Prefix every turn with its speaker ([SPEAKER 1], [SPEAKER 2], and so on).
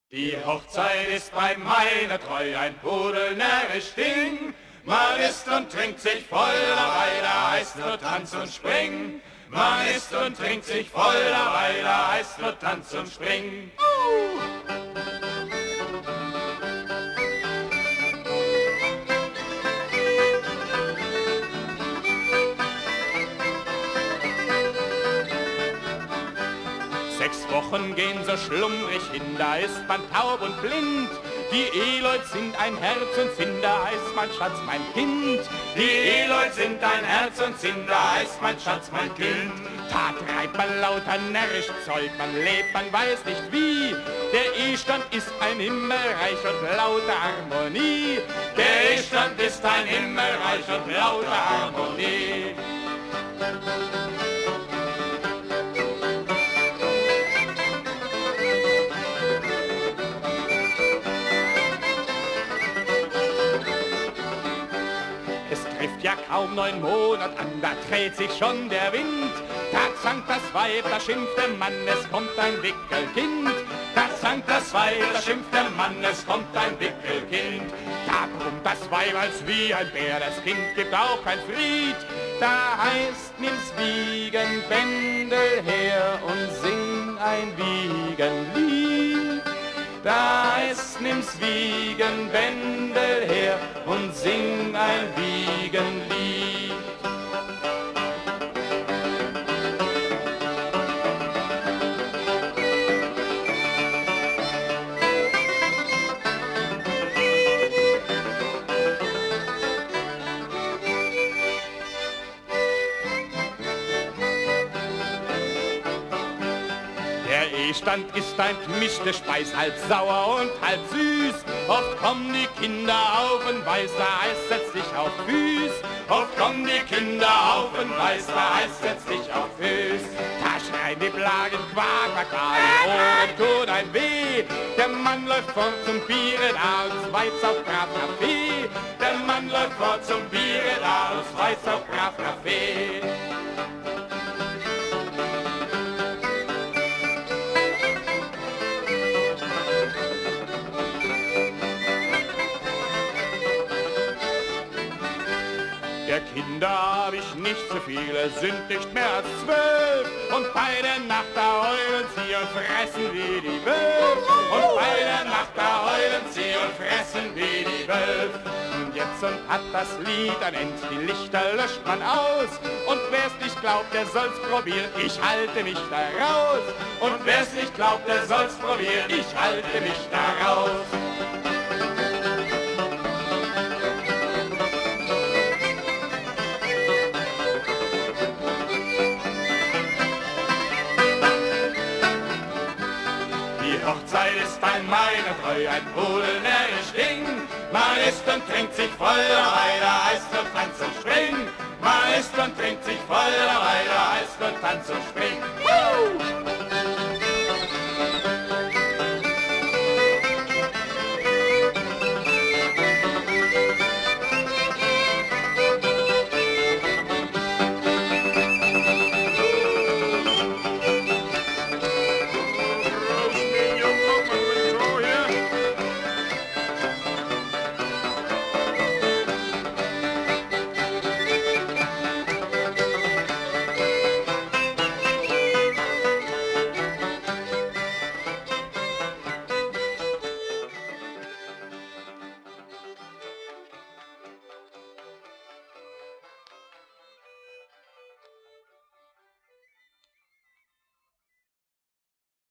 [SPEAKER 1] Die Hochzeit ist bei meiner Treu ein pudelnärrisch Ding. Man isst und trinkt sich voll dabei, da heißt nur Tanz und Spring. Man isst und trinkt sich voll dabei, da heißt nur Tanz und Spring. Sechs Wochen gehen so schlummrig hin, da ist man taub und blind. Die Eheleut sind ein Herz und Sinn, da heißt mein Schatz mein Kind. Die Eheleut sind ein Herz und Sinn, da heißt mein Schatz mein Kind. Da treibt man lauter närrisch Zeug, man lebt, man weiß nicht wie. Der Ehestand ist ein Himmelreich und lauter Harmonie. Der Ehestand ist ein Himmelreich und lauter Harmonie. Trifft ja kaum 9 Monate an, da dreht sich schon der Wind. Da zankt das Weib, da schimpft der Mann, es kommt ein Wickelkind. Da zankt das Weib, da schimpft der Mann, es kommt ein Wickelkind. Da brummt das Weib als wie ein Bär, das Kind gibt auch kein Fried. Da heißt, nimm's Wiegenbändel her und sing ein Wiegenlied. Da heißt, nimm's Wiegenbändel her und sing ein Wiegenlied. Der Ehestand ist ein gemischte Speis, halb sauer und halb süß. Oft kommen die Kinder auf und weiß, da heißt setz dich auf Füß. Oft kommen die Kinder auf und weiß, da heißt setz dich auf Füß. Da schreien die Plagen Quak, Quak, Quak, die Ohren tun ein weh. Der Mann läuft fort zum Biere da und das Weiz auf brav Kaffee. Der Mann läuft fort zum Biere da und das Weiz auf brav Kaffee. Der Kinder hab ich nicht so viele, sind nicht mehr als 12. Und bei der Nacht da heulen sie und fressen wie die Wölf. Und bei der Nacht da heulen sie und fressen wie die Wölf. Und jetzt hat das Lied ein End, die Lichter löscht man aus. Und wer's nicht glaubt, der soll's probieren, ich halte mich da raus. Und wer's nicht glaubt, der soll's probieren, ich halte mich da raus. Die Hochzeit ist bei meiner Treu ein pudelnärrisch Ding. Man isst und trinkt sich voll dabei, da heißt nur Tanz und Spring. Man isst und trinkt sich voll dabei, da heißt nur Tanz und Spring.